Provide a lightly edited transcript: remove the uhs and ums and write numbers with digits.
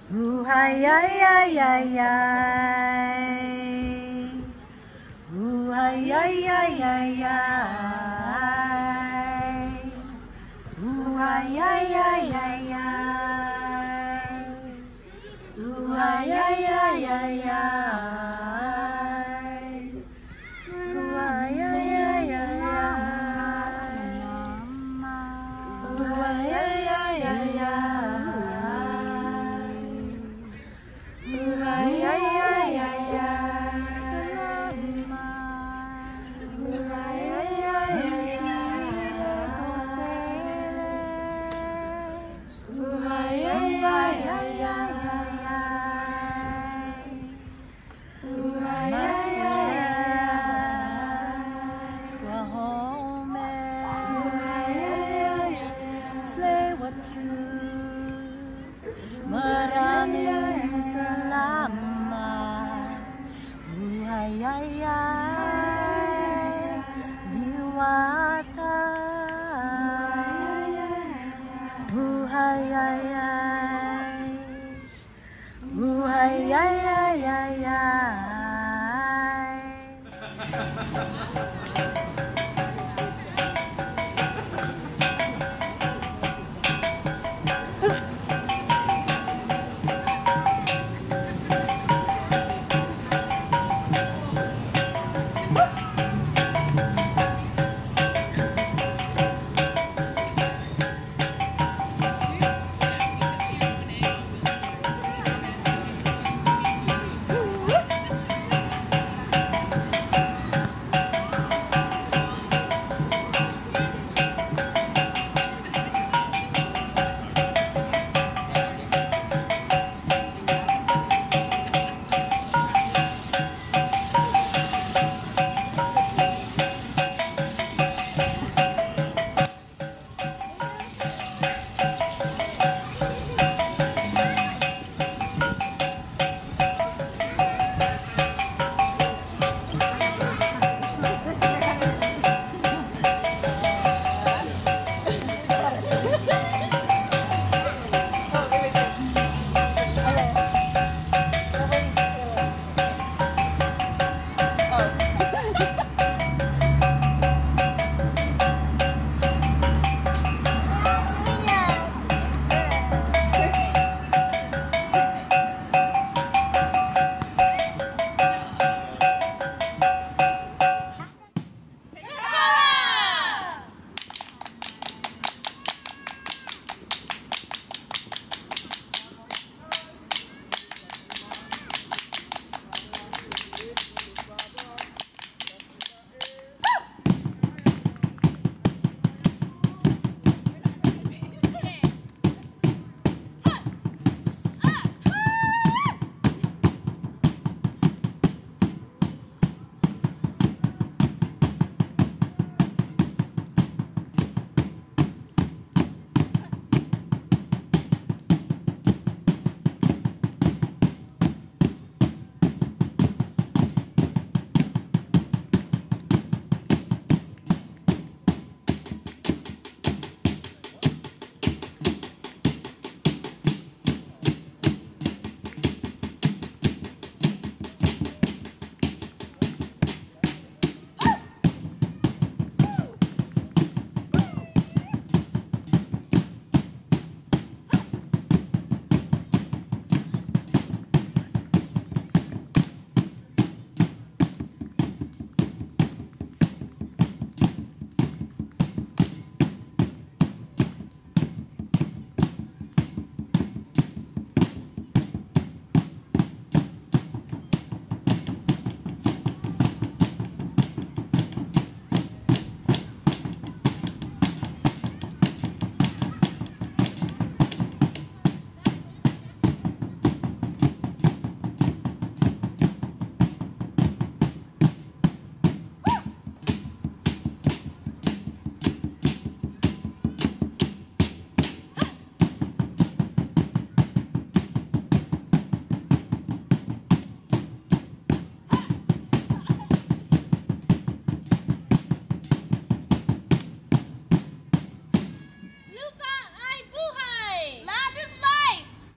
Ay ay ay ay ay. Ay ay ay ay ay. Ay ay ay ay ay. Ay ay ay ay ay. Ay ay ay ay ay. Ay ay ay ay ay. Ay ay ay ay ay. Ay ay ay ay ay. Ay ay ay ay ay. Go home and say what to. Maraming salamat. Buhay ay ay diwata. Buhay ay ay.